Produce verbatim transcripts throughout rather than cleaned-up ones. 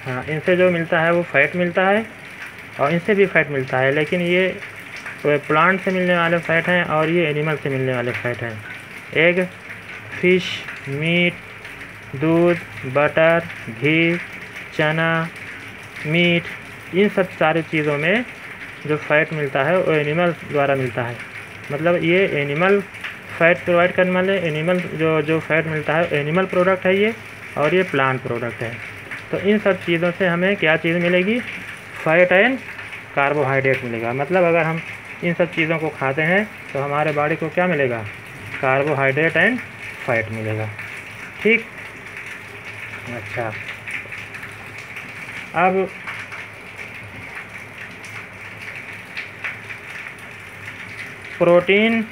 हाँ, इनसे जो मिलता है वो फैट मिलता है और इनसे भी फैट मिलता है, लेकिन ये प्लांट से मिलने वाले फैट हैं और ये एनिमल से मिलने वाले फैट हैं। एग, फिश, मीट, दूध, बटर, घी, चना, मीट, इन सब सारी चीज़ों में जो फैट मिलता है वो एनिमल द्वारा मिलता है। मतलब ये एनिमल फैट प्रोवाइड करने वाले एनिमल जो जो फैट मिलता है एनिमल प्रोडक्ट है ये, और ये प्लांट प्रोडक्ट है। तो इन सब चीज़ों से हमें क्या चीज़ मिलेगी? फैट एंड कार्बोहाइड्रेट मिलेगा। मतलब अगर हम इन सब चीज़ों को खाते हैं तो हमारे बॉडी को क्या मिलेगा? कार्बोहाइड्रेट एंड फैट मिलेगा। ठीक। अच्छा, अब प्रोटीन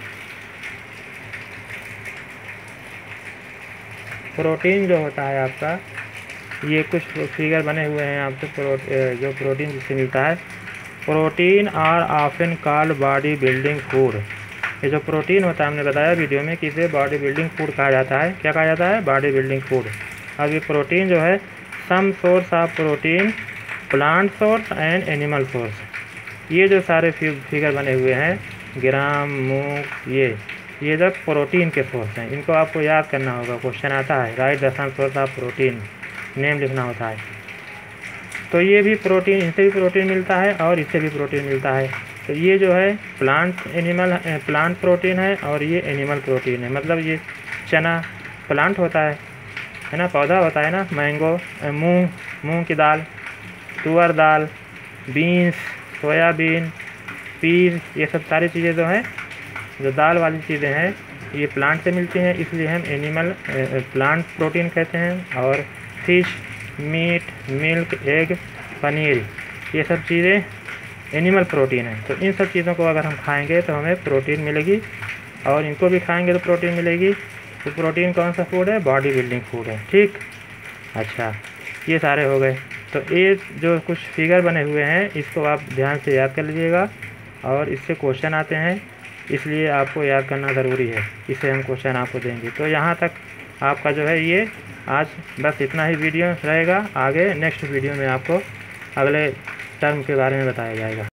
प्रोटीन जो होता है आपका, ये कुछ फिगर बने हुए हैं आपको प्रो, जो प्रोटीन जिससे मिलता है। Protein are often called body building food. ये जो प्रोटीन होता है हमने बताया वीडियो में कि इसे बॉडी बिल्डिंग फूड कहा जाता है। क्या कहा जाता है? Body building food. अब ये प्रोटीन जो है some source of protein, plant source and animal source. ये जो सारे फिगर बने हुए हैं ग्राम, मूक, ये ये जो प्रोटीन के सोर्स हैं, इनको आपको याद करना होगा। क्वेश्चन आता है write the some source of protein, name लिखना होता है। तो ये भी प्रोटीन, इनसे भी प्रोटीन मिलता है और इससे भी प्रोटीन मिलता है। तो ये जो है प्लांट एनिमल प्लांट प्रोटीन है और ये एनिमल प्रोटीन है। मतलब ये चना प्लांट होता है है ना, पौधा होता है ना। मैंगो, मूंग, मूंग की दाल, तुअर दाल, बीन्स, सोयाबीन, पीस, ये सब सारी चीज़ें जो हैं, जो दाल वाली चीज़ें हैं, ये प्लांट से मिलती हैं, इसलिए हम एनिमल प्लांट प्रोटीन कहते हैं। और fish, meat, milk, egg, paneer, ये सब चीज़ें एनिमल प्रोटीन है। तो इन सब चीज़ों को अगर हम खाएंगे तो हमें प्रोटीन मिलेगी, और इनको भी खाएंगे तो प्रोटीन मिलेगी। तो प्रोटीन कौन सा फूड है? बॉडी बिल्डिंग फूड है। ठीक। अच्छा, ये सारे हो गए। तो ये जो कुछ फिगर बने हुए हैं इसको आप ध्यान से याद कर लीजिएगा, और इससे क्वेश्चन आते हैं, इसलिए आपको याद करना ज़रूरी है। इसे हम क्वेश्चन आपको देंगे। तो यहाँ तक आपका जो है ये आज बस इतना ही वीडियो रहेगा। आगे नेक्स्ट वीडियो में आपको अगले टर्म के बारे में बताया जाएगा।